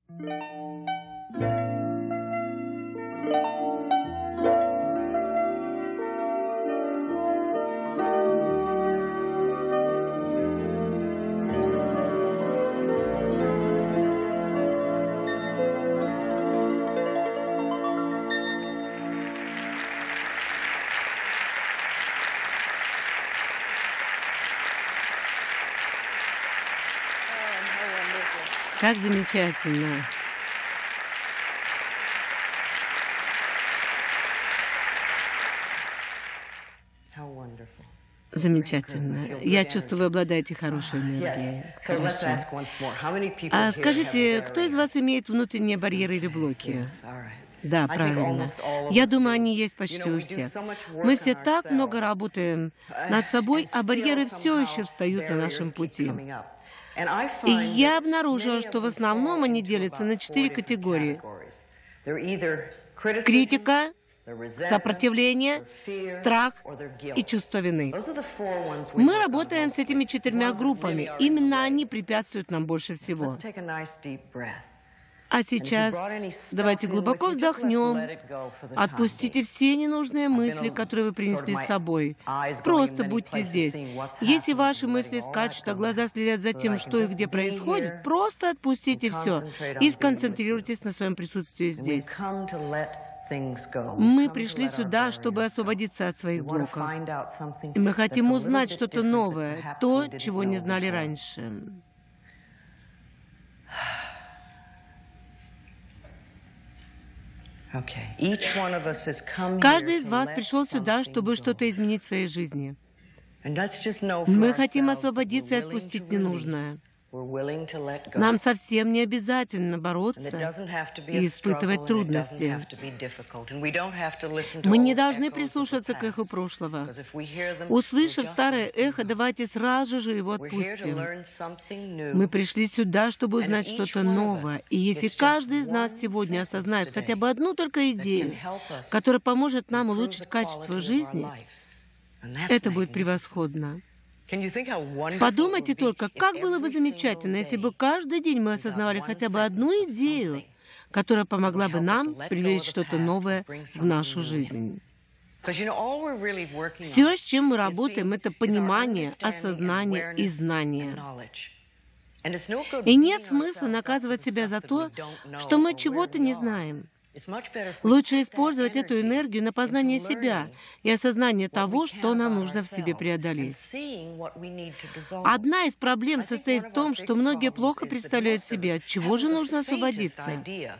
Как замечательно. Замечательно. Я чувствую, вы обладаете хорошей энергией. Хорошо. А скажите, кто из вас имеет внутренние барьеры или блоки? Да, правильно. Я думаю, они есть почти у всех. Мы все так много работаем над собой, а барьеры все еще встают на нашем пути. И я обнаружила, что в основном они делятся на 4 категории. Критика, сопротивление, страх и чувство вины. Мы работаем с этими 4 группами. Именно они препятствуют нам больше всего. А сейчас давайте глубоко вздохнем. Отпустите все ненужные мысли, которые вы принесли с собой. Просто будьте здесь. Если ваши мысли скачут, а глаза следят за тем, что и где происходит, просто отпустите все и сконцентрируйтесь на своем присутствии здесь. Мы пришли сюда, чтобы освободиться от своих блоков. И мы хотим узнать что-то новое, то, чего не знали раньше. Каждый из вас пришел сюда, чтобы что-то изменить в своей жизни. Мы хотим освободиться и отпустить ненужное. Нам совсем не обязательно бороться и испытывать трудности. Мы не должны прислушиваться к эху прошлого. Услышав старое эхо, давайте сразу же его отпустим. Мы пришли сюда, чтобы узнать что-то новое. И если каждый из нас сегодня осознает хотя бы одну только идею, которая поможет нам улучшить качество жизни, это будет превосходно. Подумайте только, как было бы замечательно, если бы каждый день мы осознавали хотя бы одну идею, которая помогла бы нам привлечь что-то новое в нашу жизнь. Все, с чем мы работаем, это понимание, осознание и знание. И нет смысла наказывать себя за то, что мы чего-то не знаем. Лучше использовать эту энергию на познание себя и осознание того, что нам нужно в себе преодолеть. Одна из проблем состоит в том, что многие плохо представляют себе, от чего же нужно освободиться.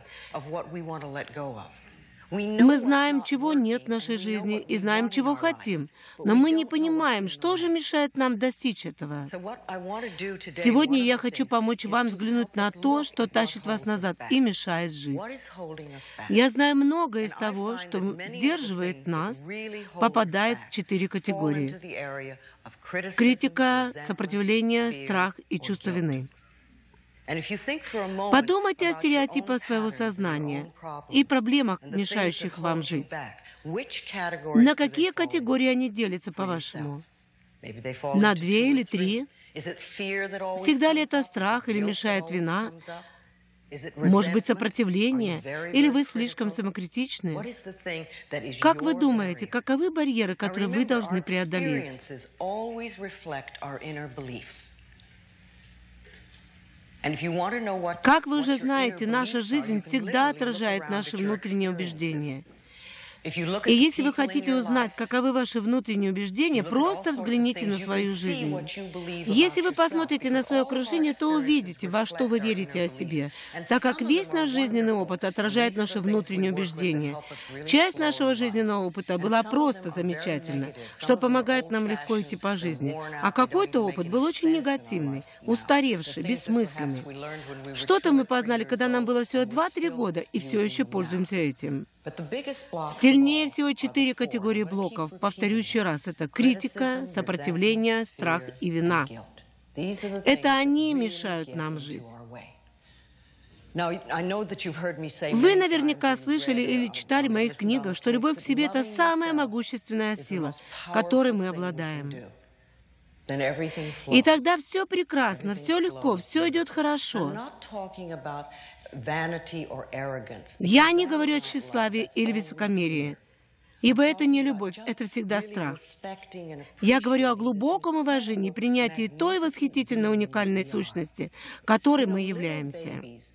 Мы знаем, чего нет в нашей жизни, и знаем, чего хотим, но мы не понимаем, что же мешает нам достичь этого. Сегодня я хочу помочь вам взглянуть на то, что тащит вас назад и мешает жить. Я знаю многое из того, что сдерживает нас, попадает в 4 категории. Критика, сопротивление, страх и чувство вины. Подумайте о стереотипах своего сознания и проблемах, мешающих вам жить. На какие категории они делятся, по-вашему? На 2 или 3? Всегда ли это страх или мешает вина? Может быть, сопротивление? Или вы слишком самокритичны? Как вы думаете, каковы барьеры, которые вы должны преодолеть? Как вы уже знаете, наша жизнь всегда отражает наши внутренние убеждения. И если вы хотите узнать, каковы ваши внутренние убеждения, просто взгляните на свою жизнь. Если вы посмотрите на свое окружение, то увидите, во что вы верите о себе, так как весь наш жизненный опыт отражает наши внутренние убеждения. Часть нашего жизненного опыта была просто замечательна, что помогает нам легко идти по жизни, а какой-то опыт был очень негативный, устаревший, бессмысленный. Что-то мы познали, когда нам было всего 2-3 года, и все еще пользуемся этим. Сильнее всего 4 категории блоков. Повторю еще раз. Это критика, сопротивление, страх и вина. Это они мешают нам жить. Вы наверняка слышали или читали в моих книгах, что любовь к себе — это самая могущественная сила, которой мы обладаем. И тогда все прекрасно, все легко, все идет хорошо. Я не говорю о тщеславии или высокомерии, ибо это не любовь, это всегда страх. Я говорю о глубоком уважении и принятии той восхитительной уникальной сущности, которой мы являемся.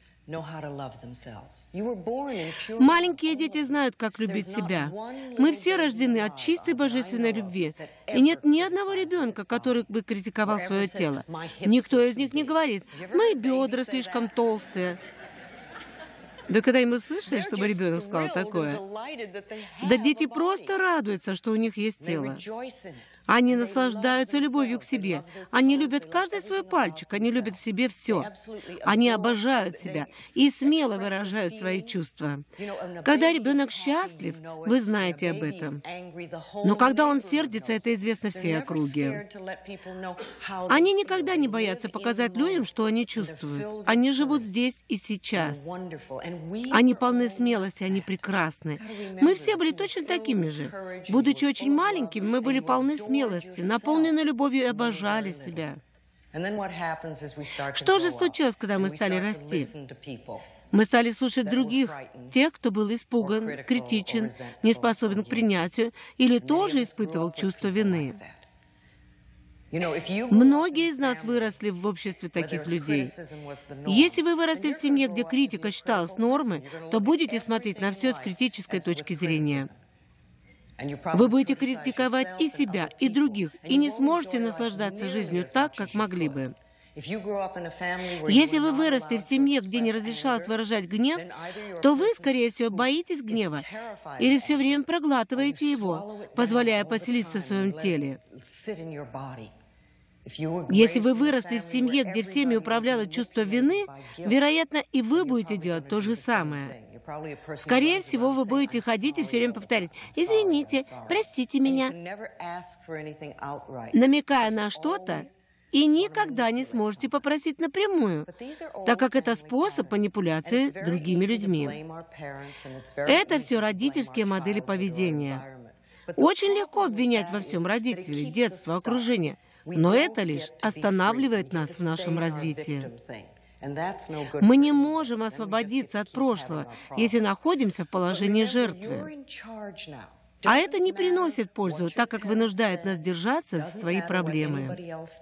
Маленькие дети знают, как любить себя. Мы все рождены от чистой божественной любви. И нет ни одного ребенка, который бы критиковал свое тело. Никто из них не говорит: «Мои бедра слишком толстые». Вы когда-нибудь слышали, чтобы ребенок сказал такое? Да дети просто радуются, что у них есть тело. Они наслаждаются любовью к себе. Они любят каждый свой пальчик. Они любят в себе все. Они обожают себя и смело выражают свои чувства. Когда ребенок счастлив, вы знаете об этом. Но когда он сердится, это известно всей округе. Они никогда не боятся показать людям, что они чувствуют. Они живут здесь и сейчас. Они полны смелости, они прекрасны. Мы все были точно такими же. Будучи очень маленькими, мы были полны смелости, наполнены любовью и обожали себя. Что же случилось, когда мы стали расти? Мы стали слушать других, тех, кто был испуган, критичен, не способен к принятию или тоже испытывал чувство вины. Многие из нас выросли в обществе таких людей. Если вы выросли в семье, где критика считалась нормой, то будете смотреть на все с критической точки зрения. Вы будете критиковать и себя, и других, и не сможете наслаждаться жизнью так, как могли бы. Если вы выросли в семье, где не разрешалось выражать гнев, то вы, скорее всего, боитесь гнева или все время проглатываете его, позволяя поселиться в своем теле. Если вы выросли в семье, где всеми управляло чувство вины, вероятно, и вы будете делать то же самое. Скорее всего, вы будете ходить и все время повторять: «Извините, простите меня», намекая на что-то, и никогда не сможете попросить напрямую, так как это способ манипуляции другими людьми. Это все родительские модели поведения. Очень легко обвинять во всем родителей, детство, окружение, но это лишь останавливает нас в нашем развитии. Мы не можем освободиться от прошлого, если находимся в положении жертвы. А это не приносит пользу, так как вынуждает нас держаться за свои проблемы.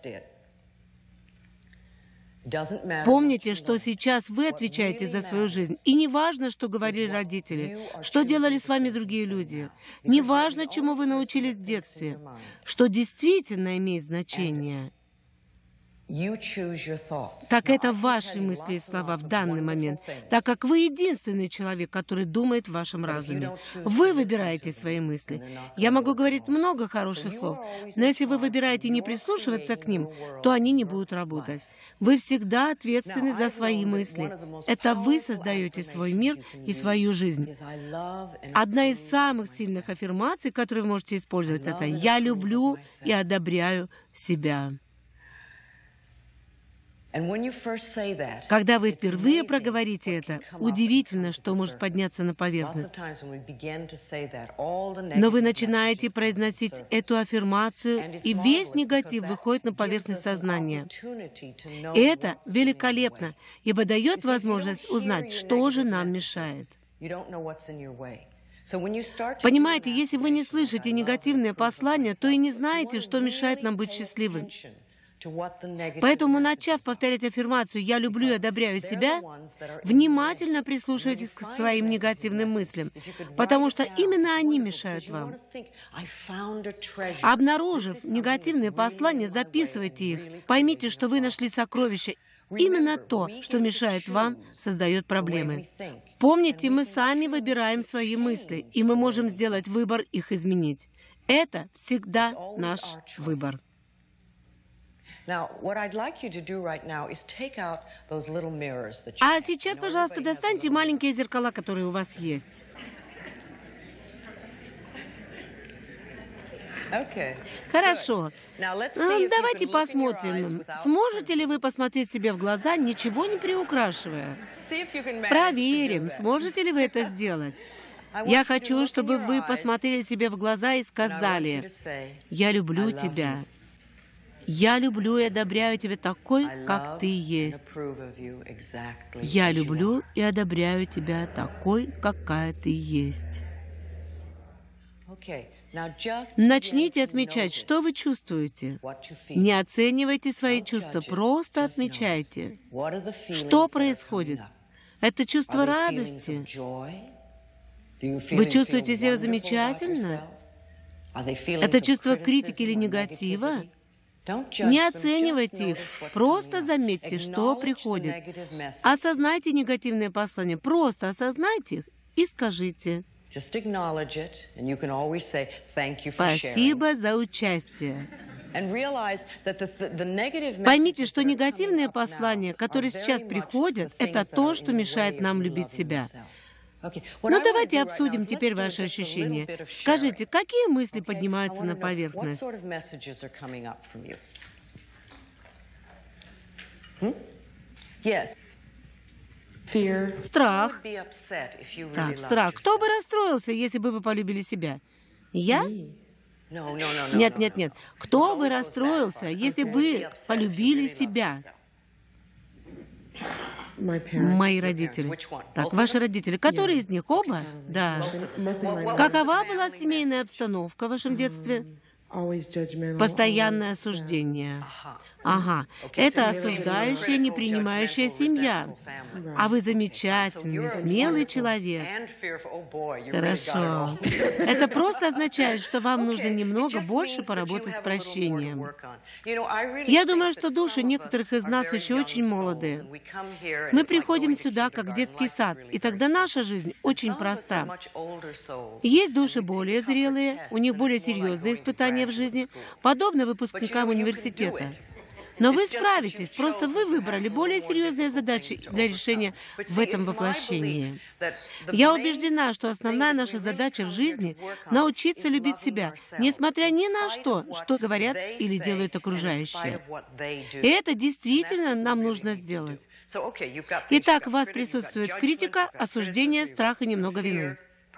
Помните, что сейчас вы отвечаете за свою жизнь. И не важно, что говорили родители, что делали с вами другие люди. Не важно, чему вы научились в детстве. Что действительно имеет значение. Так это ваши мысли и слова в данный момент, так как вы единственный человек, который думает в вашем разуме. Вы выбираете свои мысли. Я могу говорить много хороших слов, но если вы выбираете не прислушиваться к ним, то они не будут работать. Вы всегда ответственны за свои мысли. Это вы создаете свой мир и свою жизнь. Одна из самых сильных аффирмаций, которые вы можете использовать, это «Я люблю и одобряю себя». Когда вы впервые проговорите это, удивительно, что может подняться на поверхность. Но вы начинаете произносить эту аффирмацию, и весь негатив выходит на поверхность сознания. И это великолепно, ибо дает возможность узнать, что же нам мешает. Понимаете, если вы не слышите негативные послания, то и не знаете, что мешает нам быть счастливым. Поэтому, начав повторять аффирмацию «Я люблю и одобряю себя», внимательно прислушивайтесь к своим негативным мыслям, потому что именно они мешают вам. Обнаружив негативные послания, записывайте их. Поймите, что вы нашли сокровище. Именно то, что мешает вам, создает проблемы. Помните, мы сами выбираем свои мысли, и мы можем сделать выбор их изменить. Это всегда наш выбор. А сейчас, пожалуйста, достаньте маленькие зеркала, которые у вас есть. Хорошо. Давайте посмотрим, сможете ли вы посмотреть себе в глаза, ничего не приукрашивая. Проверим, сможете ли вы это сделать. Я хочу, чтобы вы посмотрели себе в глаза и сказали: «Я люблю тебя». Я люблю и одобряю тебя такой, как ты есть. Я люблю и одобряю тебя такой, какая ты есть. Начните отмечать, что вы чувствуете. Не оценивайте свои чувства, просто отмечайте. Что происходит? Это чувство радости. Вы чувствуете себя замечательно? Это чувство критики или негатива? Не оценивайте их, просто заметьте, что приходит. Осознайте негативные послания, просто осознайте их и скажите: «Спасибо за участие». Поймите, что негативные послания, которые сейчас приходят, это то, что мешает нам любить себя. Ну, давайте обсудим теперь ваши ощущения. Скажите, какие мысли поднимаются на поверхность? Страх. Так, страх. Кто бы расстроился, если бы вы полюбили себя? Я? Нет, нет, нет. Кто бы расстроился, если бы вы полюбили себя? Мои родители. Так, ваши родители. Которые из них? Оба? Да. Какова была семейная обстановка в вашем детстве? Постоянное осуждение. Ага. Это осуждающая, не принимающая семья. А вы замечательный, смелый человек. Хорошо. Это просто означает, что вам нужно немного больше поработать с прощением. Я думаю, что души некоторых из нас еще очень молодые. Мы приходим сюда, как в детский сад, и тогда наша жизнь очень проста. Есть души более зрелые, у них более серьезные испытания в жизни, подобно выпускникам университета. Но вы справитесь, просто вы выбрали более серьезные задачи для решения в этом воплощении. Я убеждена, что основная наша задача в жизни — научиться любить себя, несмотря ни на что, что говорят или делают окружающие. И это действительно нам нужно сделать. Итак, у вас присутствует критика, осуждение, страх и немного вины.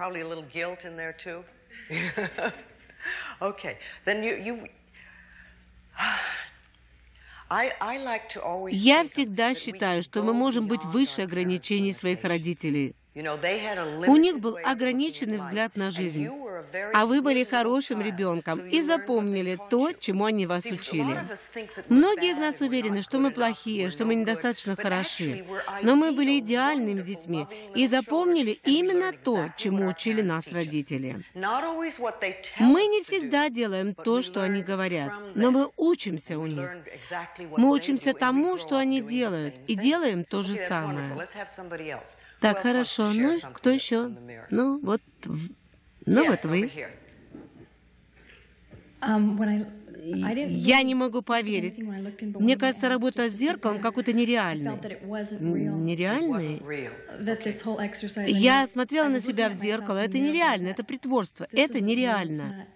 Я всегда считаю, что мы можем быть выше ограничений своих родителей. У них был ограниченный взгляд на жизнь, а вы были хорошим ребенком и запомнили то, чему они вас учили. Многие из нас уверены, что мы плохие, что мы недостаточно хороши, но мы были идеальными детьми и запомнили именно то, чему учили нас родители. Мы не всегда делаем то, что они говорят, но мы учимся у них. Мы учимся тому, что они делают, и делаем то же самое. Так, хорошо. Ну, кто еще? Ну, вот вы. Я не могу поверить. Мне кажется, работа с зеркалом какой-то нереальной. Нереальной? Я смотрела на себя в зеркало. Это нереально, это притворство. Это нереально.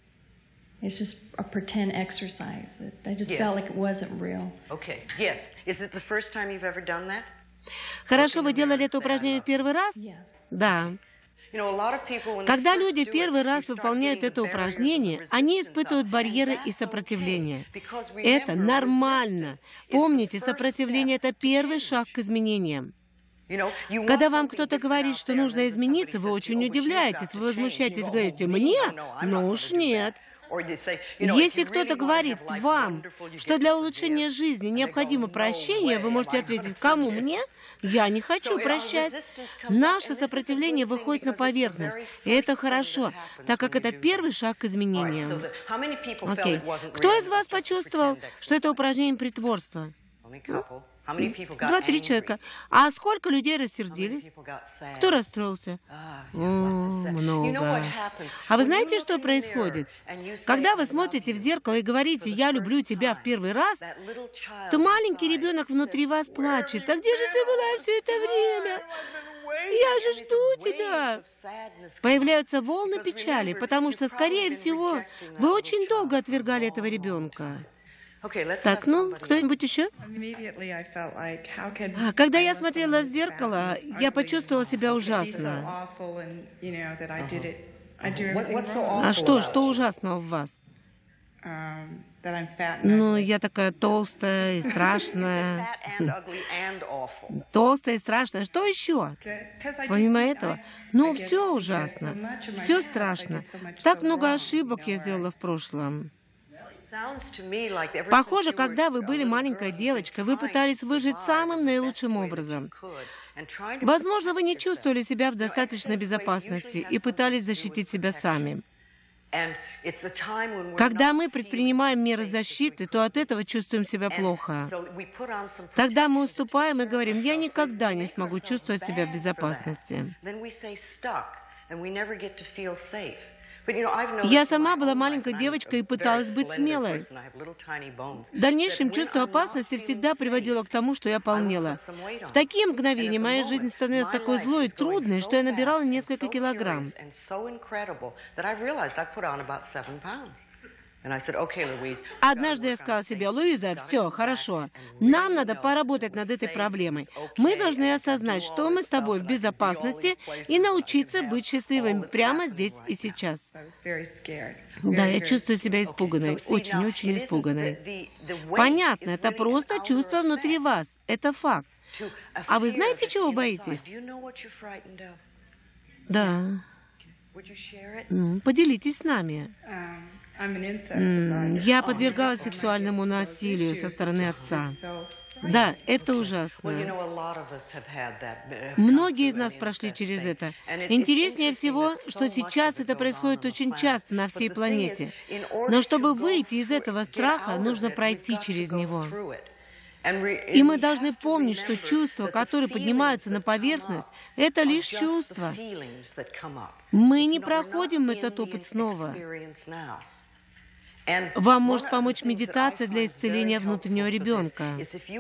Хорошо, вы делали это упражнение в первый раз? Да. Когда люди в первый раз выполняют это упражнение, они испытывают барьеры и сопротивление. Это нормально. Помните, сопротивление — это первый шаг к изменениям. Когда вам кто-то говорит, что нужно измениться, вы очень удивляетесь, вы возмущаетесь, говорите: «Мне? Ну уж нет». Если кто-то говорит вам, что для улучшения жизни необходимо прощение, вы можете ответить: «Кому? Мне? Я не хочу прощать». Наше сопротивление выходит на поверхность, и это хорошо, так как это первый шаг к изменениям. Окей. Кто из вас почувствовал, что это упражнение притворства? 2-3 человека. А сколько людей рассердились? Кто расстроился? Много. А вы знаете, что происходит? Когда вы смотрите в зеркало и говорите: «Я люблю тебя» в первый раз, то маленький ребенок внутри вас плачет: «А где же ты была все это время? Я же жду тебя». Появляются волны печали, потому что, скорее всего, вы очень долго отвергали этого ребенка. Так, ну, кто-нибудь еще? Когда я смотрела в зеркало, я почувствовала себя ужасно. А что ужасного в вас? Ну, я такая толстая и страшная. Толстая и страшная. Что еще? Помимо этого? Ну, все ужасно. Все страшно. Так много ошибок я сделала в прошлом. Похоже, когда вы были маленькой девочкой, вы пытались выжить самым наилучшим образом. Возможно, вы не чувствовали себя в достаточной безопасности и пытались защитить себя сами. Когда мы предпринимаем меры защиты, то от этого чувствуем себя плохо. Тогда мы уступаем и говорим: «Я никогда не смогу чувствовать себя в безопасности». Я сама была маленькой девочкой и пыталась быть смелой. В дальнейшем чувство опасности всегда приводило к тому, что я полнела. В такие мгновения моя жизнь становилась такой злой и трудной, что я набирала несколько килограмм. Однажды я сказала себе: «Луиза, все, хорошо. Нам надо поработать над этой проблемой. Мы должны осознать, что мы с тобой в безопасности, и научиться быть счастливыми прямо здесь и сейчас». Да, я чувствую себя испуганной, очень-очень испуганной. Понятно, это просто чувство внутри вас. Это факт. А вы знаете, чего боитесь? Да. Поделитесь с нами. Я подвергалась сексуальному насилию со стороны отца. Да, это ужасно. Многие из нас прошли через это. Интереснее всего, что сейчас это происходит очень часто на всей планете. Но чтобы выйти из этого страха, нужно пройти через него. И мы должны помнить, что чувства, которые поднимаются на поверхность, это лишь чувства. Мы не проходим этот опыт снова. Вам может помочь медитация для исцеления внутреннего ребенка.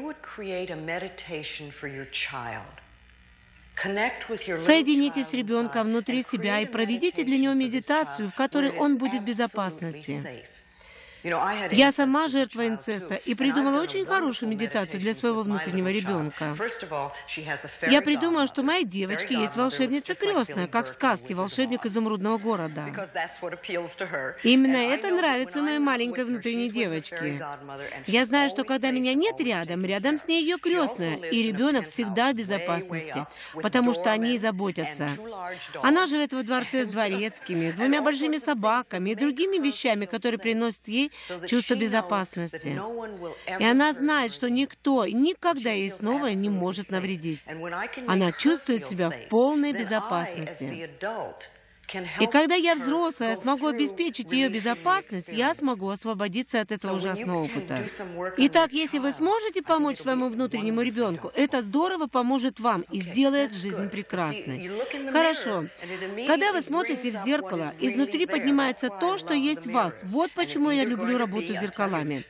Соединитесь с ребенком внутри себя и проведите для него медитацию, в которой он будет в безопасности. Я сама жертва инцеста и придумала очень хорошую медитацию для своего внутреннего ребенка. Я придумала, что у моей девочки есть волшебница крестная, как в сказке «Волшебник изумрудного города». Именно это нравится моей маленькой внутренней девочке. Я знаю, что когда меня нет рядом с ней ее крестная, и ребенок всегда в безопасности, потому что о ней заботятся. Она живет во дворце с дворецкими, 2 большими собаками и другими вещами, которые приносят ей чувство безопасности. И она знает, что никто никогда ей снова не может навредить. Она чувствует себя в полной безопасности. И когда я взрослая смогу обеспечить ее безопасность, я смогу освободиться от этого ужасного опыта. Итак, если вы сможете помочь своему внутреннему ребенку, это здорово поможет вам и сделает жизнь прекрасной. Хорошо. Когда вы смотрите в зеркало, изнутри поднимается то, что есть в вас. Вот почему я люблю работу с зеркалами.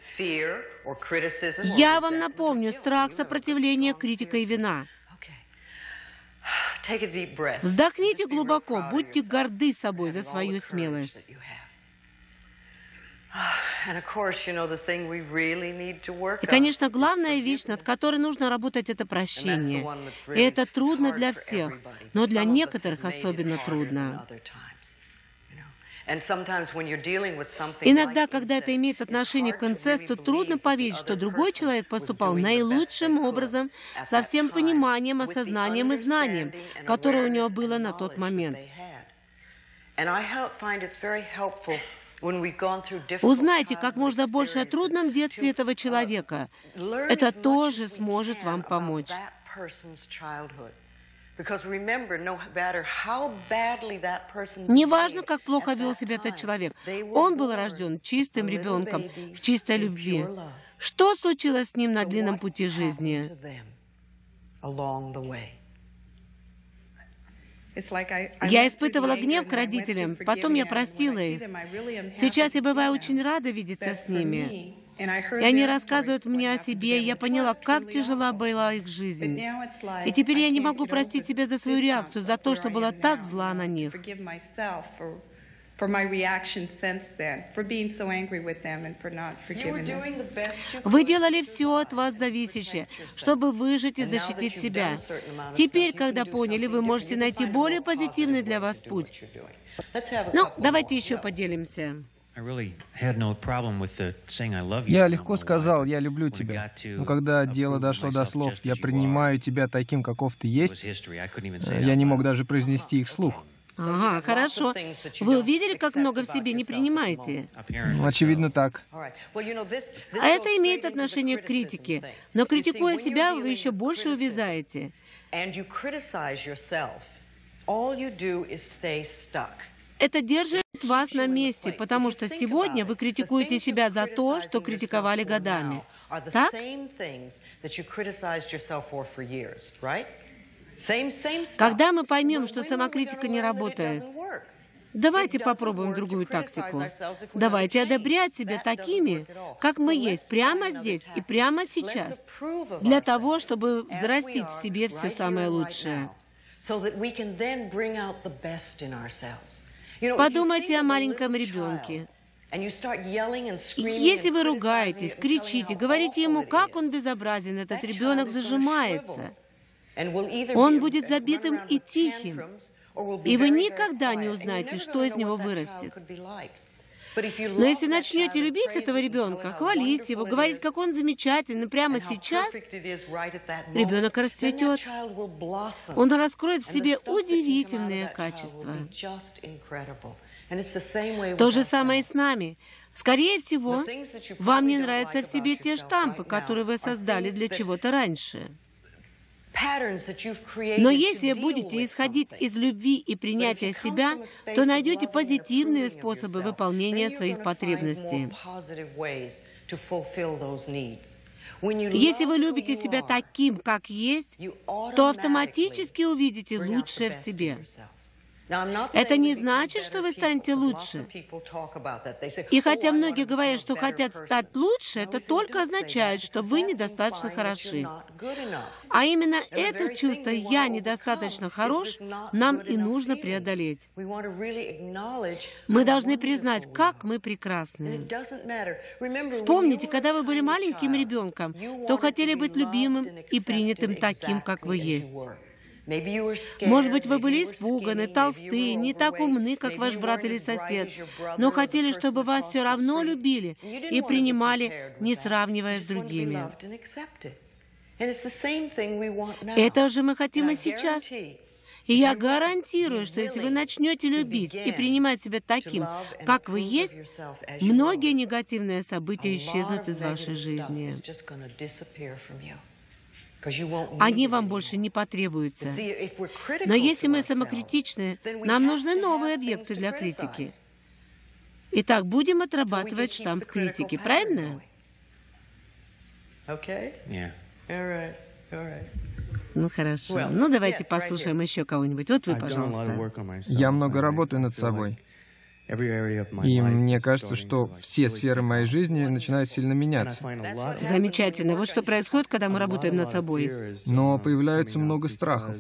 Я вам напомню: страх, сопротивление, критика и вина. Вздохните глубоко, будьте горды собой за свою смелость. И, конечно, главная вещь, над которой нужно работать, это прощение. И это трудно для всех, но для некоторых особенно трудно. Иногда, когда это имеет отношение к инцесту, трудно поверить, что другой человек поступал наилучшим образом, со всем пониманием, осознанием и знанием, которое у него было на тот момент. Узнайте как можно больше о трудном детстве этого человека. Это тоже сможет вам помочь. Неважно, как плохо вел себя этот человек, он был рожден чистым ребенком, в чистой любви. Что случилось с ним на длинном пути жизни? Я испытывала гнев к родителям, потом я простила их. Сейчас я бываю очень рада видеться с ними. И они рассказывают мне о себе, и я поняла, как тяжела была их жизнь. И теперь я не могу простить себя за свою реакцию, за то, что была так зла на них. Вы делали все от вас зависящее, чтобы выжить и защитить себя. Теперь, когда поняли, вы можете найти более позитивный для вас путь. Ну, давайте еще поделимся. Я легко сказал «я люблю тебя», но когда дело дошло до слов «я принимаю тебя таким, каков ты есть», я не мог даже произнести их вслух. Ага, хорошо. Вы увидели, как много в себе не принимаете? Очевидно, так. А это имеет отношение к критике. Но критикуя себя, вы еще больше увязаете. Это держит вас на месте, потому что сегодня вы критикуете себя за то, что критиковали годами. Так? Когда мы поймем, что самокритика не работает, давайте попробуем другую тактику. Давайте одобрять себя такими, как мы есть, прямо здесь и прямо сейчас, для того, чтобы взрастить в себе все самое лучшее. Подумайте о маленьком ребенке. Если вы ругаетесь, кричите, говорите ему, как он безобразен, этот ребенок зажимается. Он будет забитым и тихим, и вы никогда не узнаете, что из него вырастет. Но если начнете любить этого ребенка, хвалить его, говорить, как он замечательный прямо сейчас, ребенок расцветет. Он раскроет в себе удивительные качества. То же самое и с нами. Скорее всего, вам не нравятся в себе те штампы, которые вы создали для чего-то раньше. Но если будете исходить из любви и принятия себя, то найдете позитивные способы выполнения своих потребностей. Если вы любите себя таким, как есть, то автоматически увидите лучшее в себе. Это не значит, что вы станете лучше. И хотя многие говорят, что хотят стать лучше, это только означает, что вы недостаточно хороши. А именно это чувство «я недостаточно хорош» нам и нужно преодолеть. Мы должны признать, как мы прекрасны. Вспомните, когда вы были маленьким ребенком, то хотели быть любимым и принятым таким, как вы есть. Может быть, вы были испуганы, толстые, не так умны, как ваш брат или сосед, но хотели, чтобы вас все равно любили и принимали, не сравнивая с другими. Это же мы хотим и сейчас. И я гарантирую, что если вы начнете любить и принимать себя таким, как вы есть, многие негативные события исчезнут из вашей жизни. Они вам больше не потребуются. Но если мы самокритичны, нам нужны новые объекты для критики. Итак, будем отрабатывать штамп критики, правильно? Ну, хорошо. Ну, давайте послушаем еще кого-нибудь. Вот вы, пожалуйста. Я много работаю над собой. И мне кажется, что все сферы моей жизни начинают сильно меняться. Замечательно. Вот что происходит, когда мы работаем над собой. Но появляется много страхов.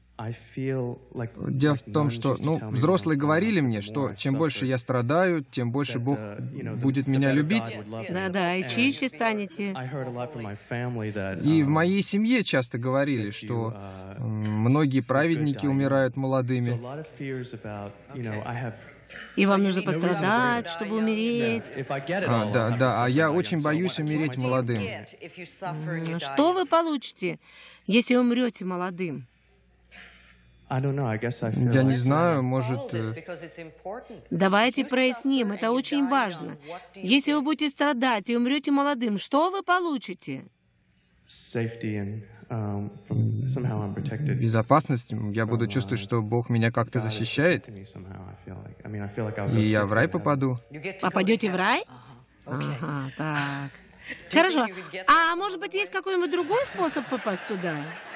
Дело в том, что, взрослые говорили мне, что чем больше я страдаю, тем больше Бог будет меня любить. Да-да, и чище станете. И в моей семье часто говорили, что многие праведники умирают молодыми. И вам нужно пострадать, чтобы умереть. Да, а я очень боюсь умереть молодым. Что вы получите, если умрете молодым? Я не знаю, может... Давайте проясним, это очень важно. Если вы будете страдать и умрете молодым, что вы получите? Безопасность. Я буду чувствовать, что Бог меня как-то защищает. И я в рай попаду. Попадете в рай? Ага, так. Хорошо. А может быть, есть какой-нибудь другой способ попасть туда?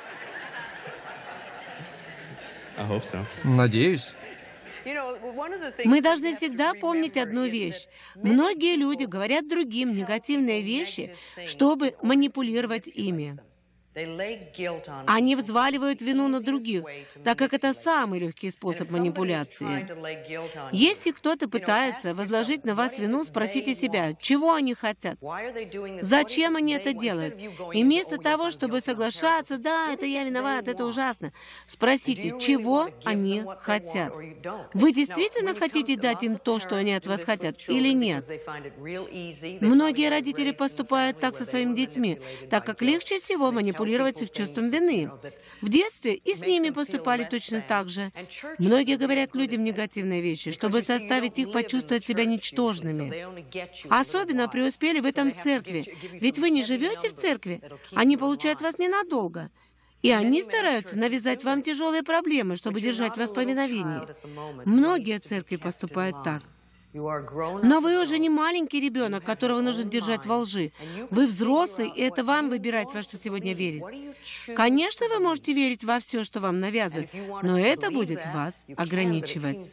Надеюсь. Мы должны всегда помнить одну вещь. Многие люди говорят другим негативные вещи, чтобы манипулировать ими. Они взваливают вину на других, так как это самый легкий способ манипуляции. Если кто-то пытается возложить на вас вину, спросите себя, чего они хотят, зачем они это делают. И вместо того, чтобы соглашаться, да, это я виноват, это ужасно, спросите, чего они хотят. Вы действительно хотите дать им то, что они от вас хотят, или нет? Многие родители поступают так со своими детьми, так как легче всего манипулировать с их чувством вины. В детстве и с ними поступали точно так же. Многие говорят людям негативные вещи, чтобы заставить их почувствовать себя ничтожными. Особенно преуспели в этом церкви. Ведь вы не живете в церкви, они получают вас ненадолго. И они стараются навязать вам тяжелые проблемы, чтобы держать вас в повиновении. Многие церкви поступают так. Но вы уже не маленький ребенок, которого нужно держать во лжи. Вы взрослый, и это вам выбирать, во что сегодня верить. Конечно, вы можете верить во все, что вам навязывают, но это будет вас ограничивать.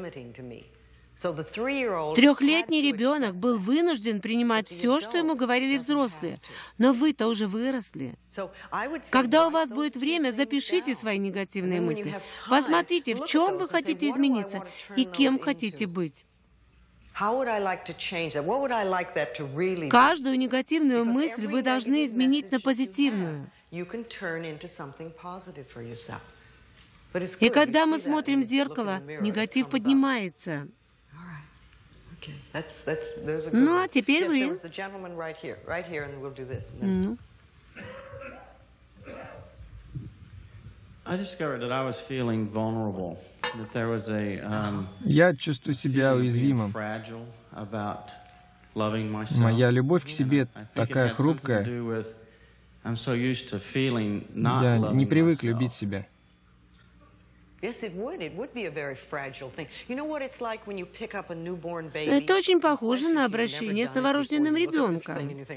Трехлетний ребенок был вынужден принимать все, что ему говорили взрослые, но вы-то уже выросли. Когда у вас будет время, запишите свои негативные мысли. Посмотрите, в чем вы хотите измениться и кем хотите быть. Каждую негативную мысль вы должны изменить на позитивную. И когда мы смотрим в зеркало, негатив поднимается. Ну, а теперь вы. Я чувствую себя уязвимым. Моя любовь к себе такая хрупкая. Я не привык любить себя. Это очень похоже на обращение с новорожденным ребенком.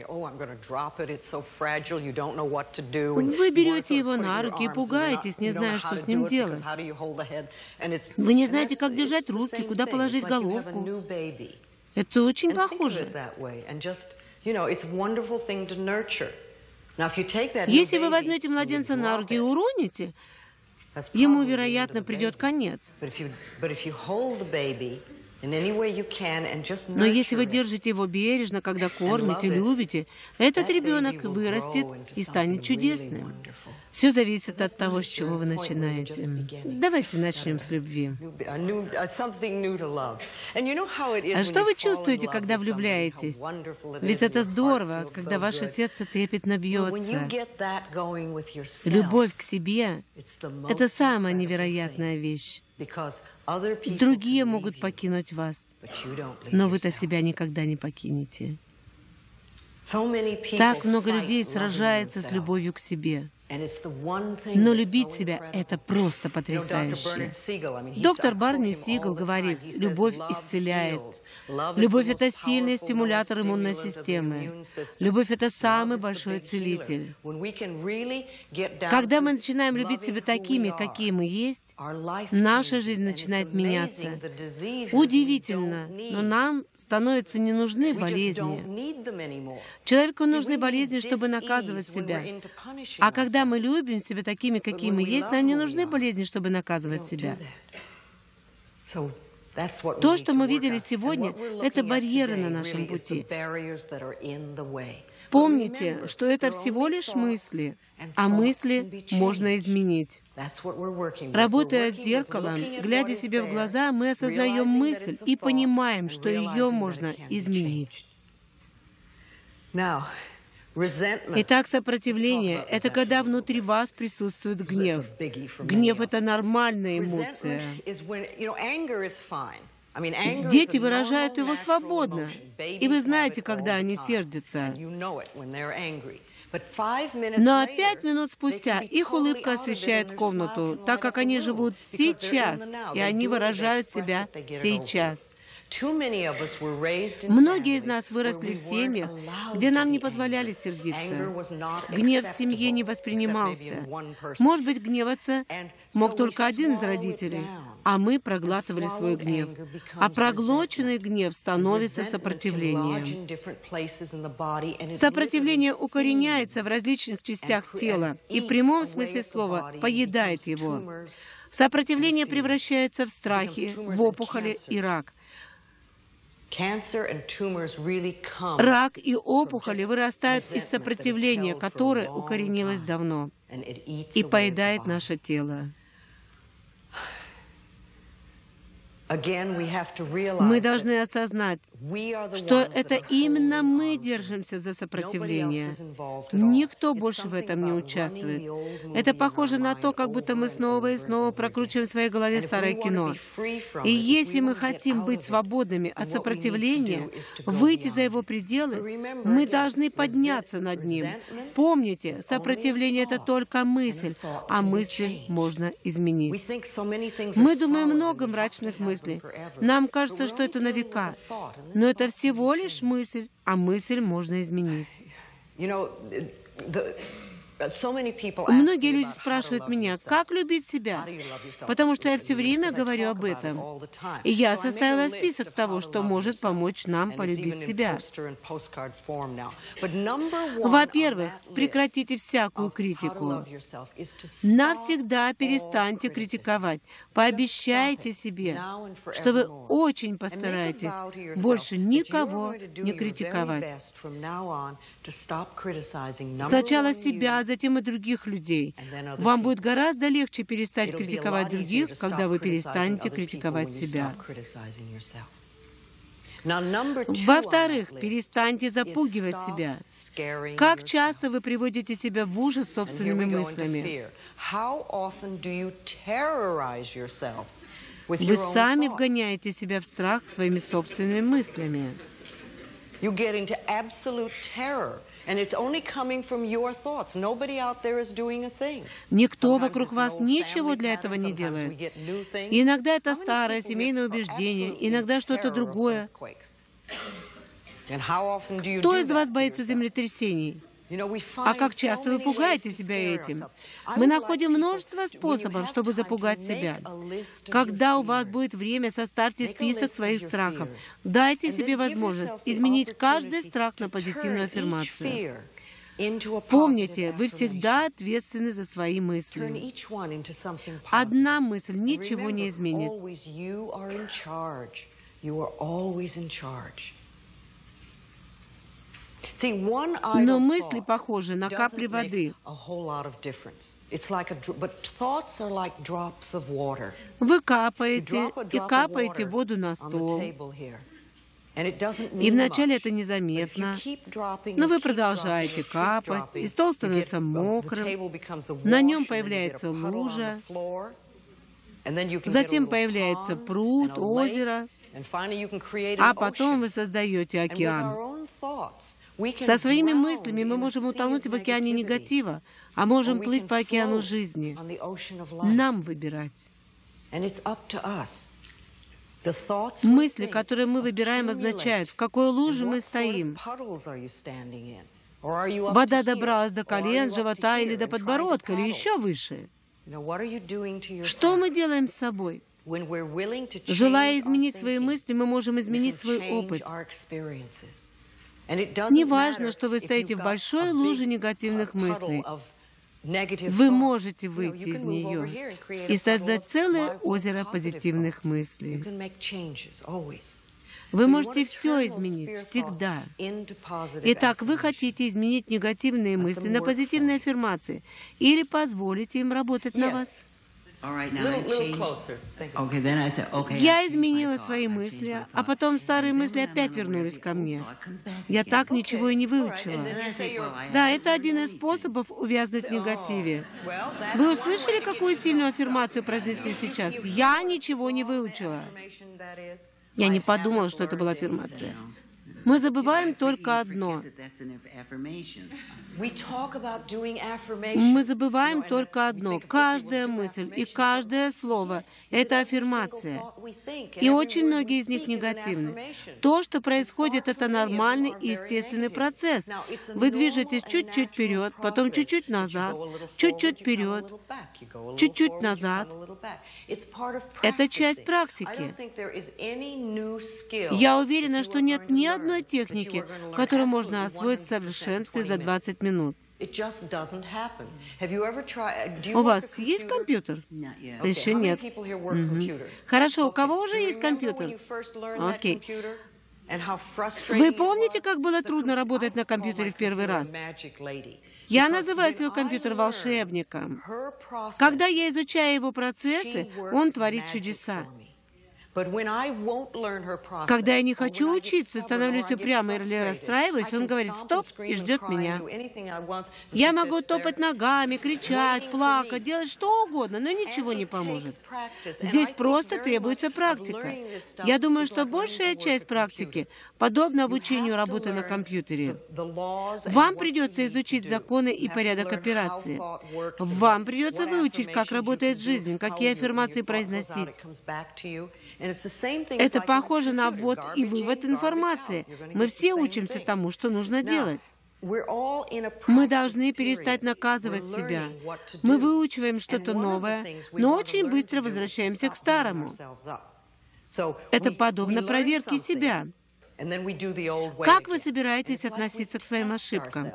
Вы берете его на руки и пугаетесь, не зная, что с ним делать. Вы не знаете, как держать руки, куда положить головку. Это очень похоже. Если вы возьмете младенца на руки и уроните, ему, вероятно, придет конец. Но если вы держите его бережно, когда кормите, любите, этот ребенок вырастет и станет чудесным. Все зависит от того, с чего вы начинаете. Давайте начнем с любви. А что вы чувствуете, когда влюбляетесь? Ведь это здорово, когда ваше сердце трепетно бьется. Любовь к себе — это самая невероятная вещь. Другие могут покинуть вас, но вы-то себя никогда не покинете. Так много людей сражается с любовью к себе. Но любить себя — это просто потрясающе. Доктор Барни Сигел говорит, любовь исцеляет. Любовь — это сильный стимулятор иммунной системы. Любовь — это самый большой целитель. Когда мы начинаем любить себя такими, какие мы есть, наша жизнь начинает меняться. Удивительно, но нам становятся не нужны болезни. Человеку нужны болезни, чтобы наказывать себя. А когда мы любим себя такими, какие мы есть, нам не нужны болезни, чтобы наказывать себя. То, что мы видели сегодня, это барьеры на нашем пути. Помните, что это всего лишь мысли, а мысли можно изменить. Работая с зеркалом, глядя себе в глаза, мы осознаем мысль и понимаем, что ее можно изменить. Итак, сопротивление — это когда внутри вас присутствует гнев. Гнев — это нормальная эмоция. Дети выражают его свободно, и вы знаете, когда они сердятся. Но 5 минут спустя их улыбка освещает комнату, так как они живут сейчас, и они выражают себя сейчас. Многие из нас выросли в семьях, где нам не позволяли сердиться. Гнев в семье не воспринимался. Может быть, гневаться мог только один из родителей, а мы проглатывали свой гнев. А проглоченный гнев становится сопротивлением. Сопротивление укореняется в различных частях тела и в прямом смысле слова поедает его. Сопротивление превращается в страхи, в опухоли и рак. Рак и опухоли вырастают из сопротивления, которое укоренилось давно и поедает наше тело. Мы должны осознать, что это именно мы держимся за сопротивление. Никто больше в этом не участвует. Это похоже на то, как будто мы снова и снова прокручиваем в своей голове старое кино. И если мы хотим быть свободными от сопротивления, выйти за его пределы, мы должны подняться над ним. Помните, сопротивление — это только мысль, а мысль можно изменить. Мы думаем много мрачных мыслей. Нам кажется, что это на века. Но это всего лишь мысль, а мысль можно изменить. Многие люди спрашивают меня, как любить себя, потому что я все время говорю об этом. И я составила список того, что может помочь нам полюбить себя. Во-первых, прекратите всякую критику. Навсегда перестаньте критиковать. Пообещайте себе, что вы очень постараетесь больше никого не критиковать. Сначала себя, затем и других людей. Вам будет гораздо легче перестать критиковать других, когда вы перестанете критиковать себя. Во-вторых, перестаньте запугивать себя. Как часто вы приводите себя в ужас собственными мыслями? Вы сами вгоняете себя в страх своими собственными мыслями. Никто вокруг вас ничего для этого не делает. И иногда это старое семейное убеждение, иногда что-то другое. Кто из вас боится землетрясений? А как часто вы пугаете себя этим? Мы находим множество способов, чтобы запугать себя. Когда у вас будет время, составьте список своих страхов. Дайте себе возможность изменить каждый страх на позитивную аффирмацию. Помните, вы всегда ответственны за свои мысли. Одна мысль ничего не изменит. Но мысли похожи на капли воды. Вы капаете и капаете воду на стол. И вначале это незаметно, но вы продолжаете капать, и стол становится мокрым, на нем появляется лужа, затем появляется пруд, озеро, а потом вы создаете океан. Со своими мыслями мы можем утонуть в океане негатива, а можем плыть по океану жизни. Нам выбирать. Мысли, которые мы выбираем, означают, в какой луже мы стоим. Вода добралась до колен, живота или до подбородка, или еще выше. Что мы делаем с собой? Желая изменить свои мысли, мы можем изменить свой опыт. Неважно, что вы стоите в большой луже негативных мыслей. Вы можете выйти из нее и создать целое озеро позитивных мыслей. Вы можете все изменить, всегда. Итак, вы хотите изменить негативные мысли на позитивные аффирмации или позволите им работать на вас? Я изменила свои мысли, а потом старые мысли опять вернулись ко мне. Я так ничего и не выучила. Да, это один из способов увязнуть в негативе. Вы услышали, какую сильную аффирмацию произнесли сейчас? Я ничего не выучила. Я не подумала, что это была аффирмация. Мы забываем только одно. Мы забываем только одно. Каждая мысль и каждое слово — это аффирмация. И очень многие из них негативны. То, что происходит, это нормальный и естественный процесс. Вы движетесь чуть-чуть вперед, потом чуть-чуть назад, чуть-чуть вперед, чуть-чуть назад. Это часть практики. Я уверена, что нет ни одной техники, которую можно освоить в совершенстве за 20 минут. У вас есть компьютер? Еще нет. Хорошо, у кого уже есть компьютер? Окей. Вы помните, как было трудно работать на компьютере в первый раз? Я называю свой компьютер волшебником. Когда я изучаю его процессы, он творит чудеса. Когда я не хочу учиться, становлюсь упрямой или расстраиваюсь, он говорит «стоп» и ждет меня. Я могу топать ногами, кричать, плакать, делать что угодно, но ничего не поможет. Здесь просто требуется практика. Я думаю, что большая часть практики подобна обучению работы на компьютере. Вам придется изучить законы и порядок операции. Вам придется выучить, как работает жизнь, какие аффирмации произносить. Это похоже на ввод и вывод информации. Мы все учимся тому, что нужно делать. Мы должны перестать наказывать себя. Мы выучиваем что-то новое, но очень быстро возвращаемся к старому. Это подобно проверке себя. Как вы собираетесь относиться к своим ошибкам?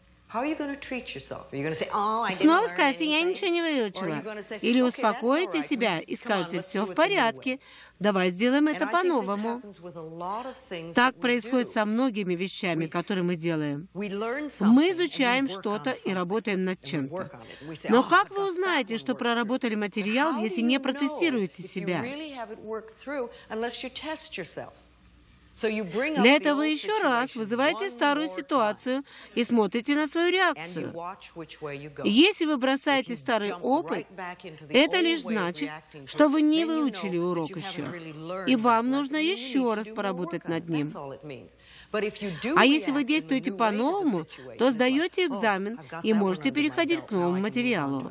Снова скажете, я ничего не выучила. Или успокоите себя и скажете, все в порядке, давай сделаем это по-новому. Так происходит со многими вещами, которые мы делаем. Мы изучаем что-то и работаем над чем-то. Но как вы узнаете, что проработали материал, если не протестируете себя? Для этого вы еще раз вызываете старую ситуацию и смотрите на свою реакцию. Если вы бросаете старый опыт, это лишь значит, что вы не выучили урок еще, и вам нужно еще раз поработать над ним. А если вы действуете по-новому, то сдаете экзамен и можете переходить к новому материалу.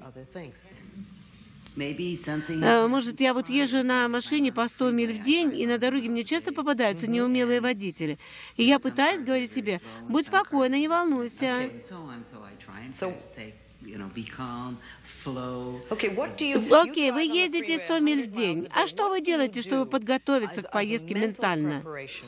Может, я вот езжу на машине по 100 миль в день, и на дороге мне часто попадаются неумелые водители. И я пытаюсь говорить себе, будь спокойна, не волнуйся. Окей, вы ездите 100 миль в день. А что вы делаете, чтобы подготовиться к поездке ментально?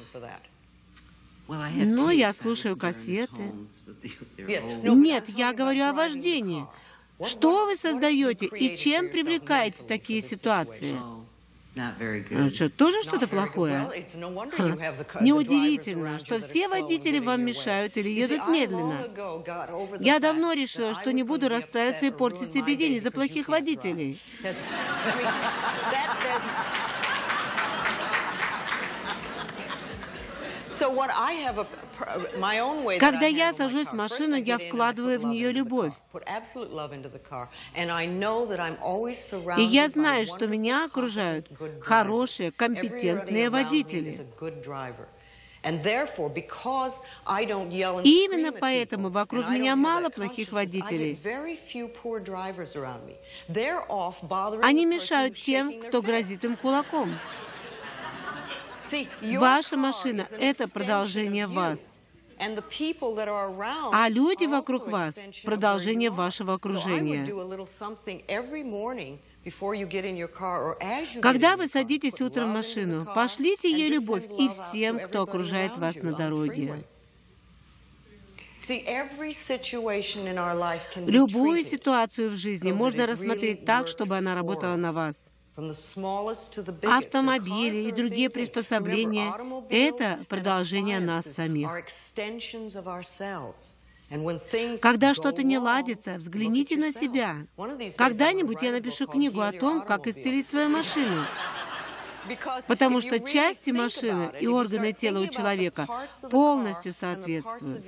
Ну, я слушаю кассеты. Нет, я говорю о вождении. Что вы создаете и чем привлекаете такие ситуации? Что, тоже что-то плохое? Неудивительно, что все водители вам мешают или едут медленно. Я давно решила, что не буду расстраиваться и портить себе день из-за плохих водителей. Когда я сажусь в машину, я вкладываю в нее любовь. И я знаю, что меня окружают хорошие, компетентные водители. И именно поэтому вокруг меня мало плохих водителей. Они мешают тем, кто грозит им кулаком. Ваша машина — это продолжение вас. А люди вокруг вас — продолжение вашего окружения. Когда вы садитесь утром в машину, пошлите ей любовь и всем, кто окружает вас на дороге. Любую ситуацию в жизни можно рассмотреть так, чтобы она работала на вас. Автомобили и другие приспособления — это продолжение нас самих. Когда что-то не ладится, взгляните на себя. Когда-нибудь я напишу книгу о том, как исцелить свою машину. Потому что части машины и органы тела у человека полностью соответствуют.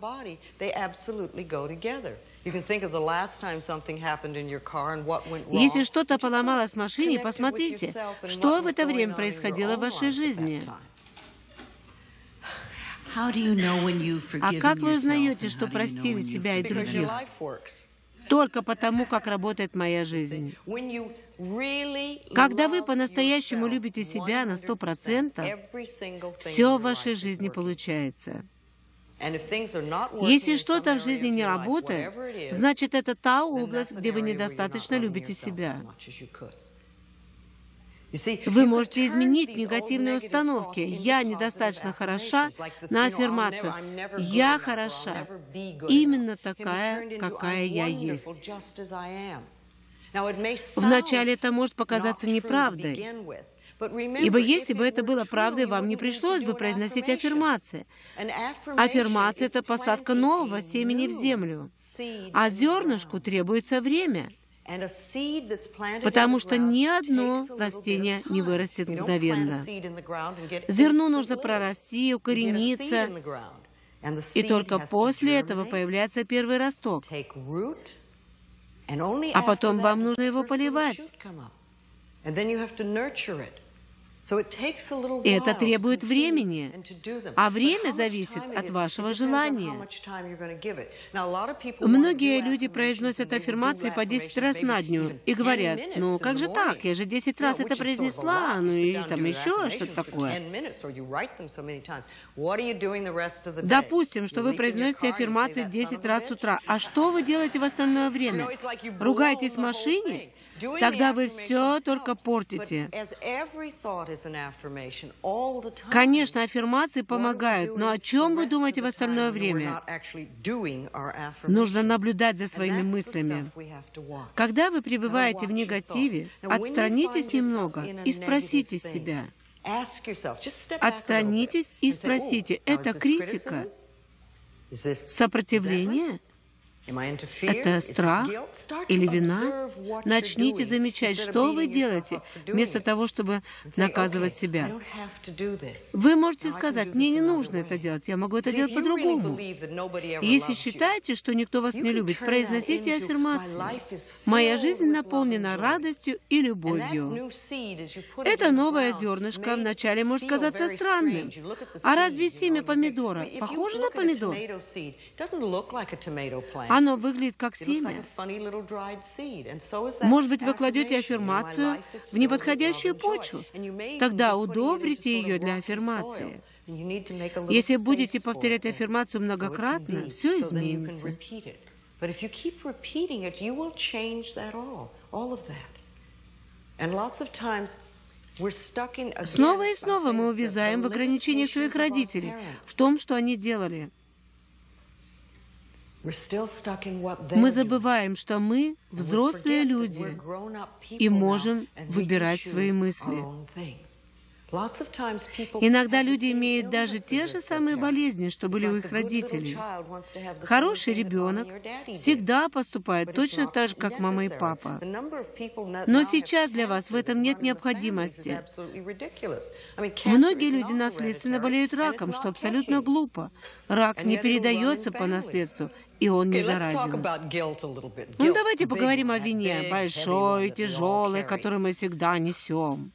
Если что-то поломалось в машине, посмотрите, что в это время происходило в вашей жизни. А как вы узнаете, что простили себя и других? Только потому, как работает моя жизнь. Когда вы по-настоящему любите себя на 100%, все в вашей жизни получается. Если что-то в жизни не работает, значит, это та область, где вы недостаточно любите себя. Вы можете изменить негативные установки «я недостаточно хороша» на аффирмацию «я хороша, именно такая, какая я есть». Вначале это может показаться неправдой, ибо если бы это было правдой, вам не пришлось бы произносить аффирмации. Аффирмация — это посадка нового семени в землю, а зернышку требуется время. Потому что ни одно растение не вырастет мгновенно. Зерну нужно прорасти, укорениться, и только после этого появляется первый росток. А потом вам нужно его поливать. И это требует времени, а время зависит от вашего желания. Многие люди произносят аффирмации по 10 раз на дню и говорят: ну как же так, я же 10 раз это произнесла, ну и там еще что-то такое. Допустим, что вы произносите аффирмации 10 раз с утра, а что вы делаете в остальное время? Ругаетесь в машине? Тогда вы все только портите. Конечно, аффирмации помогают, но о чем вы думаете в остальное время? Нужно наблюдать за своими мыслями. Когда вы пребываете в негативе, отстранитесь немного и спросите себя. Отстранитесь и спросите, это критика? Сопротивление? Это страх или вина? Начните замечать, что вы делаете, вместо того, чтобы наказывать себя. Вы можете сказать: мне не нужно это делать, я могу это делать по-другому. Если считаете, что никто вас не любит, произносите аффирмации. Моя жизнь наполнена радостью и любовью. Это новое зернышко вначале может казаться странным. А разве семя помидора похоже на помидор? Оно выглядит как семя. Может быть, вы кладете аффирмацию в неподходящую почву. Тогда удобрите ее для аффирмации. Если будете повторять аффирмацию многократно, все изменится. Снова и снова мы увязаем в ограничениях своих родителей, в том, что они делали. Мы забываем, что мы взрослые люди и можем выбирать свои мысли. Иногда люди имеют даже те же самые болезни, что были у их родителей. Хороший ребенок всегда поступает точно так же, как мама и папа. Но сейчас для вас в этом нет необходимости. Многие люди наследственно болеют раком, что абсолютно глупо. Рак не передается по наследству, и он не заразен. Ну, давайте поговорим о вине, большой, тяжелой, которую мы всегда несем.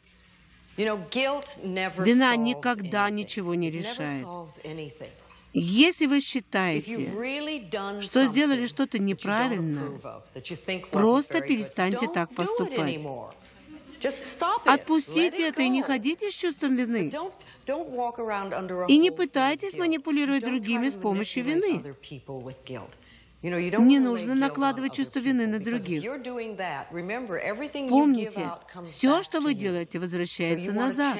Вина никогда ничего не решает. Если вы считаете, что сделали что-то неправильно, просто перестаньте так поступать. Отпустите это и не ходите с чувством вины. И не пытайтесь манипулировать другими с помощью вины. Не нужно накладывать чувство вины на других. Помните, все, что вы делаете, возвращается назад.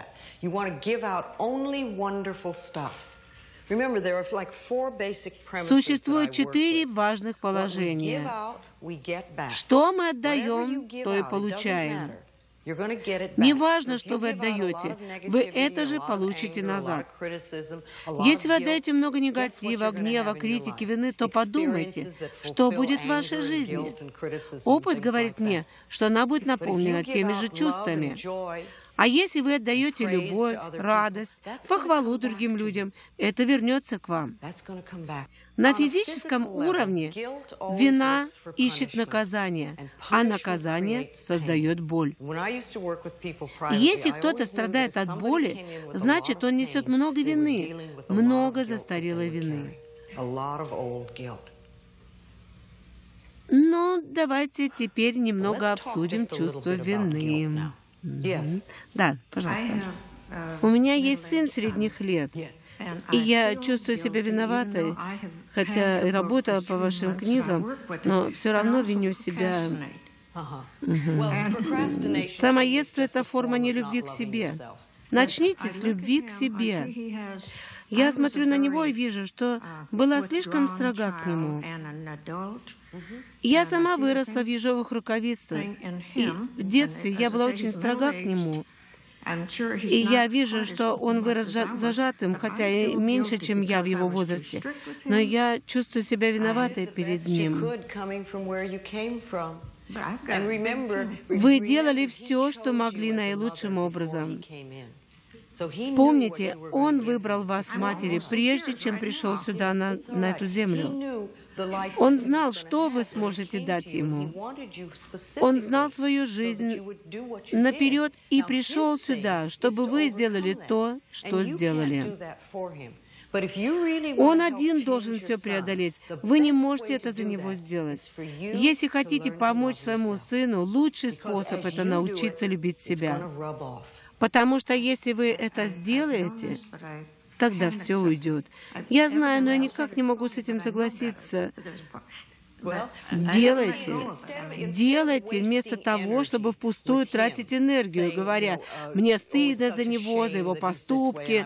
Существует 4 важных положения. Что мы отдаем, то и получаем. Не важно, что вы отдаете, вы это же получите назад. Если вы отдаете много негатива, гнева, критики, вины, то подумайте, что будет в вашей жизни. Опыт говорит мне, что она будет наполнена теми же чувствами. А если вы отдаете любовь, радость, похвалу другим людям, это вернется к вам. На физическом уровне вина ищет наказание, а наказание создает боль. Если кто-то страдает от боли, значит, он несет много вины, много застарелой вины. Ну, давайте теперь немного обсудим чувство вины. Да, пожалуйста. У меня есть сын средних лет, и я чувствую себя виноватой, хотя и работала по вашим книгам, но все равно виню себя. Самоедство — это форма нелюбви к себе. Начните с любви к себе. Я смотрю на него и вижу, что была слишком строга к нему. Я сама выросла в ежовых рукавицах, и в детстве я была очень строга к нему. И я вижу, что он вырос зажатым, хотя и меньше, чем я в его возрасте. Но я чувствую себя виноватой перед ним. Вы делали все, что могли наилучшим образом. Помните, он выбрал вас в матери, прежде чем пришел сюда, на эту землю. Он знал, что вы сможете дать ему. Он знал свою жизнь наперед и пришел сюда, чтобы вы сделали то, что сделали. Он один должен все преодолеть. Вы не можете это за него сделать. Если хотите помочь своему сыну, лучший способ — это научиться любить себя. Потому что если вы это сделаете, тогда все уйдет. Я знаю, но я никак не могу с этим согласиться. Делайте вместо того, чтобы впустую тратить энергию, говоря: «Мне стыдно за него, за его поступки».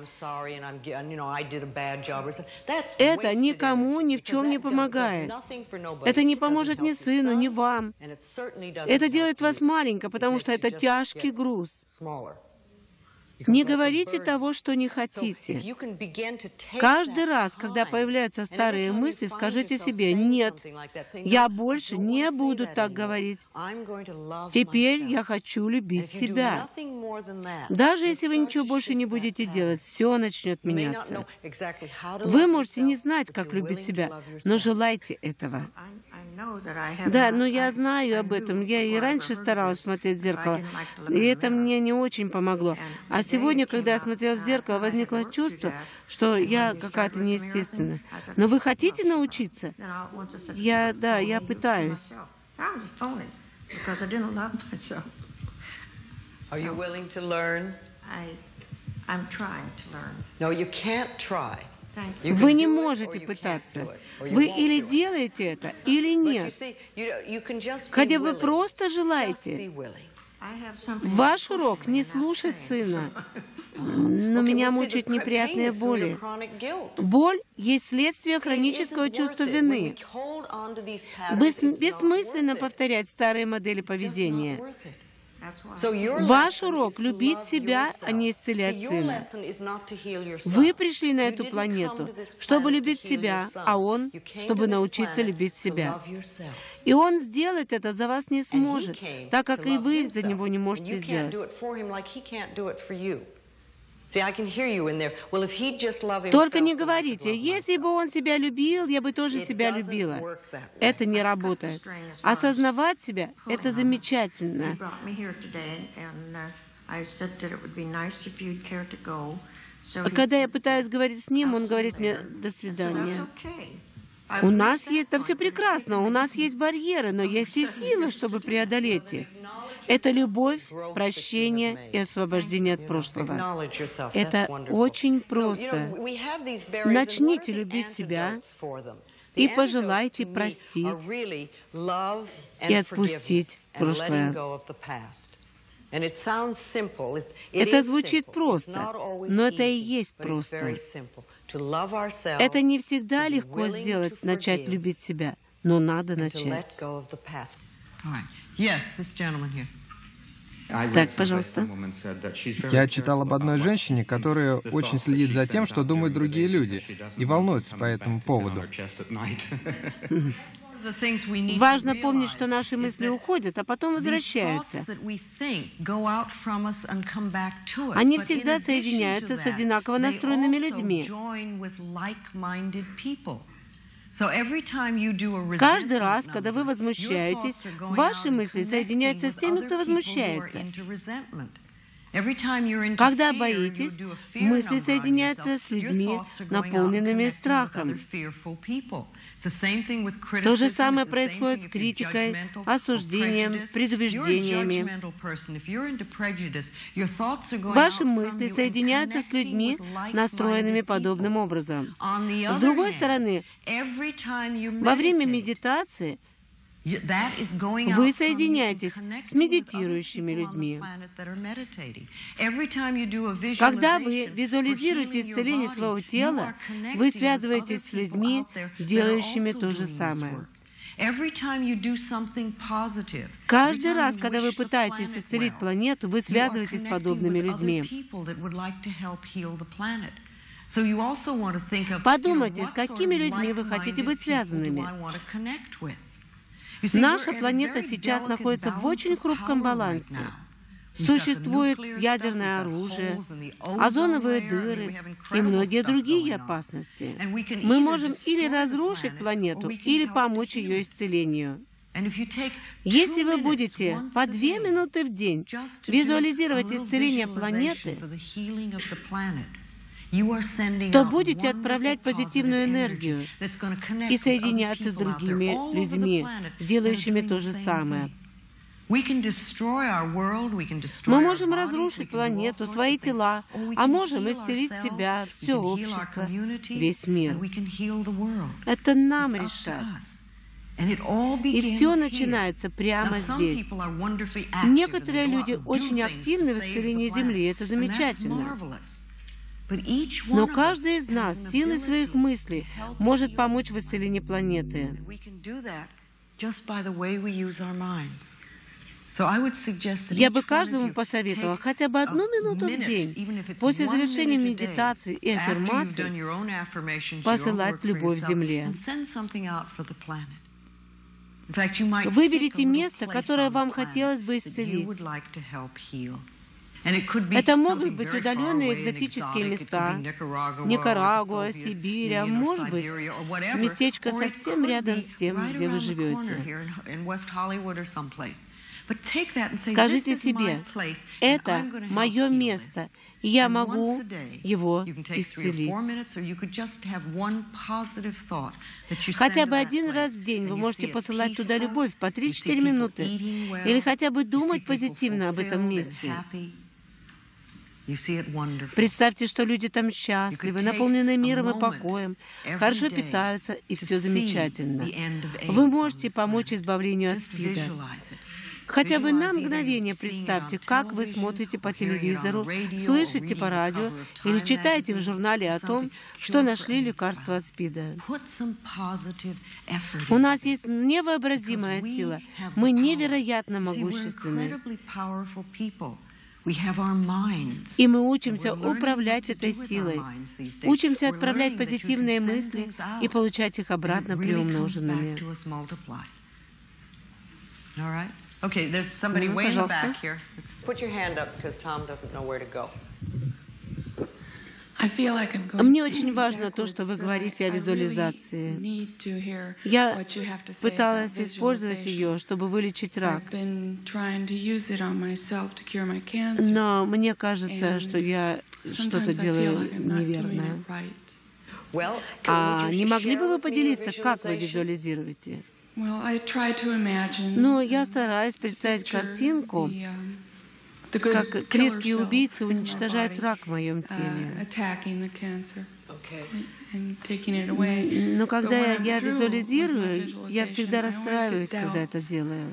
Это никому ни в чем не помогает. Это не поможет ни сыну, ни вам. Это делает вас маленькой, потому что это тяжкий груз. Не говорите того, что не хотите. Каждый раз, когда появляются старые мысли, скажите себе: «Нет, я больше не буду так говорить. Теперь я хочу любить себя». Даже если вы ничего больше не будете делать, все начнет меняться. Вы можете не знать, как любить себя, но желайте этого. Да, но я знаю об этом. Я и раньше старалась смотреть в зеркало, и это мне не очень помогло. А сегодня, когда я смотрела в зеркало, возникло чувство, что я какая-то неестественная. Но вы хотите научиться? Я пытаюсь. Вы не можете пытаться. Вы или делаете это, или нет. Хотя вы просто желаете. Ваш урок — не слушать сына. Но меня мучают неприятные боли. Боль есть следствие хронического чувства вины. Бессмысленно повторять старые модели поведения. Ваш урок — любить себя, а не исцелять сына. Вы пришли на эту планету, чтобы любить себя, а он, чтобы научиться любить себя. И он сделать это за вас не сможет, так как и вы за него не можете сделать. Только не говорите: «Если бы он себя любил, я бы тоже себя любила». Это не работает. Осознавать себя — это замечательно. А когда я пытаюсь говорить с ним, он говорит мне: «До свидания». У нас есть, это все прекрасно, у нас есть барьеры, но есть и силы, чтобы преодолеть их. Это любовь, прощение и освобождение от прошлого. Это очень просто. Начните любить себя и пожелайте простить и отпустить прошлое. Это звучит просто, но это и есть просто. Это не всегда легко сделать, начать любить себя, но надо начать. Так, пожалуйста. Я читал об одной женщине, которая очень следит за тем, что думают другие люди, и волнуется по этому поводу. Важно помнить, что наши мысли уходят, а потом возвращаются. Они всегда соединяются с одинаково настроенными людьми. Каждый раз, когда вы возмущаетесь, ваши мысли соединяются с теми, кто возмущается. Когда боитесь, мысли соединяются с людьми, наполненными страхом. То же самое происходит с критикой, осуждением, предубеждениями. Ваши мысли соединяются с людьми, настроенными подобным образом. С другой стороны, во время медитации вы соединяетесь с медитирующими людьми. Когда вы визуализируете исцеление своего тела, вы связываетесь с людьми, делающими то же самое. Каждый раз, когда вы пытаетесь исцелить планету, вы связываетесь с подобными людьми. Подумайте, с какими людьми вы хотите быть связанными. Наша планета сейчас находится в очень хрупком балансе. Существует ядерное оружие, озоновые дыры и многие другие опасности. Мы можем или разрушить планету, или помочь ее исцелению. Если вы будете по 2 минуты в день визуализировать исцеление планеты, то будете отправлять позитивную энергию и соединяться с другими людьми, делающими то же самое. Мы можем разрушить планету, свои тела, а можем исцелить себя, все общество, весь мир. Это нам решать. И все начинается прямо здесь. Некоторые люди очень активны в исцелении Земли, и это замечательно. Но каждый из нас силой своих мыслей может помочь в исцелении планеты. Я бы каждому посоветовала хотя бы 1 минуту в день после завершения медитации и аффирмаций посылать любовь Земле. Выберите место, которое вам хотелось бы исцелить. Это могут быть удаленные экзотические места, Никарагуа, Сибирь, а может быть, местечко совсем рядом с тем, где вы живете. Скажите себе, это мое место, и я могу его исцелить. Хотя бы 1 раз в день вы можете посылать туда любовь по 3-4 минуты, или хотя бы думать позитивно об этом месте. Представьте, что люди там счастливы, наполнены миром и покоем, хорошо питаются, и все замечательно. Вы можете помочь избавлению от СПИДа. Хотя бы на мгновение представьте, как вы смотрите по телевизору, слышите по радио или читаете в журнале о том, что нашли лекарство от СПИДа. У нас есть невообразимая сила. Мы невероятно могущественны. И мы учимся управлять этой силой, учимся отправлять позитивные мысли и получать их обратно приумноженными. Пожалуйста. Мне очень важно то, что вы говорите о визуализации. Я пыталась использовать ее, чтобы вылечить рак. Но мне кажется, что я что-то делаю неверное. А не могли бы вы поделиться, как вы визуализируете? Ну, я стараюсь представить картинку, как клетки убийцы уничтожают рак в моем теле. Но когда я визуализирую, я всегда расстраиваюсь, когда это делаю.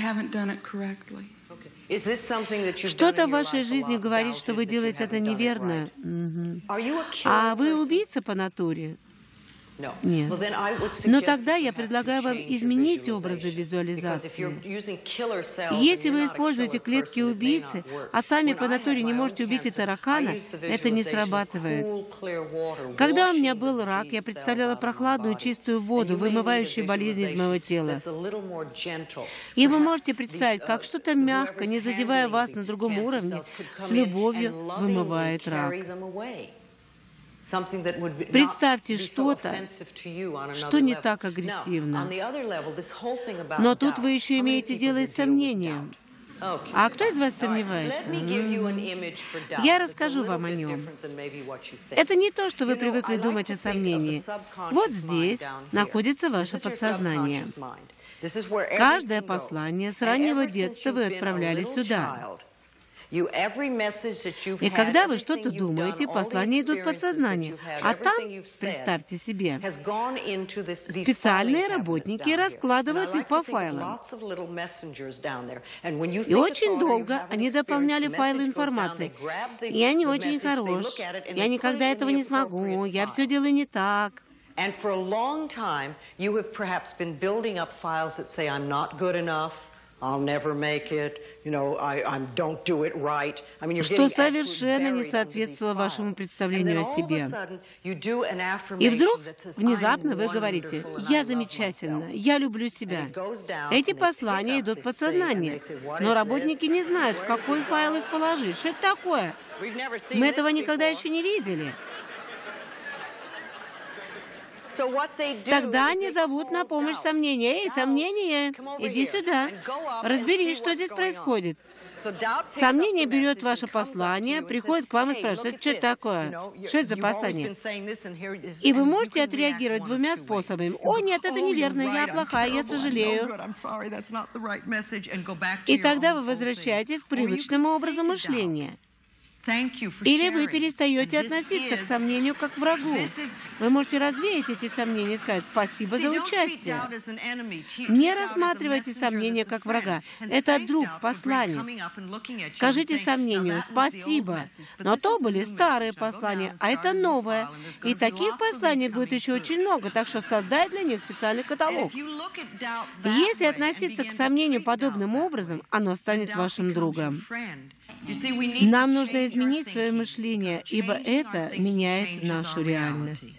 Что-то в вашей жизни говорит, что вы делаете это неверно. А вы убийца по натуре? Нет. Но тогда я предлагаю вам изменить образы визуализации. Если вы используете клетки убийцы, а сами по натуре не можете убить и таракана, это не срабатывает. Когда у меня был рак, я представляла прохладную чистую воду, вымывающую болезни из моего тела. И вы можете представить, как что-то мягко, не задевая вас на другом уровне, с любовью вымывает рак. Представьте что-то, что не так агрессивно. Но тут вы еще имеете дело и с сомнением. А кто из вас сомневается? Я расскажу вам о нем. Это не то, что вы привыкли думать о сомнении. Вот здесь находится ваше подсознание. Каждое послание с раннего детства вы отправляли сюда. И когда вы что-то думаете, послания идут в подсознание. А там, представьте себе, специальные работники раскладывают их по файлам. И очень долго они дополняли файлы информацией. Я не очень хорош, я никогда этого не смогу, я все делаю не так. And for a long time, you have perhaps been building up files that say, I'm not good enough, I'll never make it, you know, I don't do it right. I mean, you're что совершенно не соответствовало вашему представлению о себе. И вдруг, внезапно вы говорите, «Я замечательна, я люблю себя». Эти послания идут в подсознание, но работники не знают, в какой файл их положить. Что это такое? Мы этого никогда еще не видели. Тогда они зовут на помощь сомнения. «Эй, сомнение, иди сюда, разберись, что здесь происходит». Сомнение берет ваше послание, приходит к вам и спрашивает, что это такое? Что это за послание? И вы можете отреагировать двумя способами. «О, нет, это неверно, я плохая, я сожалею». И тогда вы возвращаетесь к привычному образу мышления. Или вы перестаете относиться к сомнению как к врагу. Вы можете развеять эти сомнения и сказать «спасибо за участие». Не рассматривайте сомнения как врага. Это друг, посланец. Скажите сомнению «спасибо». Но то были старые послания, а это новое. И таких посланий будет еще очень много, так что создай для них специальный каталог. Если относиться к сомнению подобным образом, оно станет вашим другом. Нам нужно изменить свое мышление, ибо это меняет нашу реальность.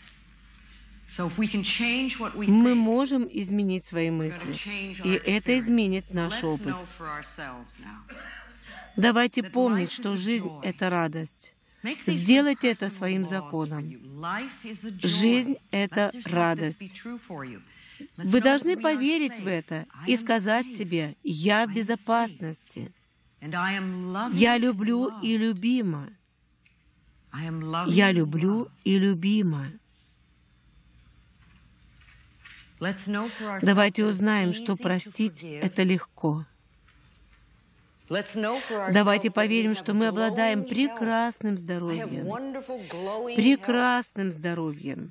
Мы можем изменить свои мысли, и это изменит наш опыт. Давайте помнить, что жизнь — это радость. Сделайте это своим законом. Жизнь — это радость. Вы должны поверить в это и сказать себе «Я в безопасности». Я люблю и любима. Я люблю и любима. Давайте узнаем, что простить — это легко. Давайте поверим, что мы обладаем прекрасным здоровьем. Прекрасным здоровьем.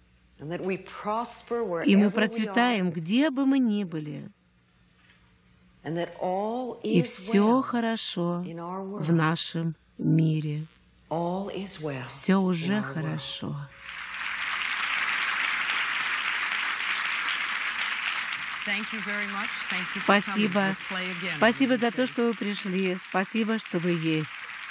И мы процветаем, где бы мы ни были. И все хорошо в нашем мире. Все уже хорошо. Спасибо. Спасибо за то, что вы пришли. Спасибо, что вы есть.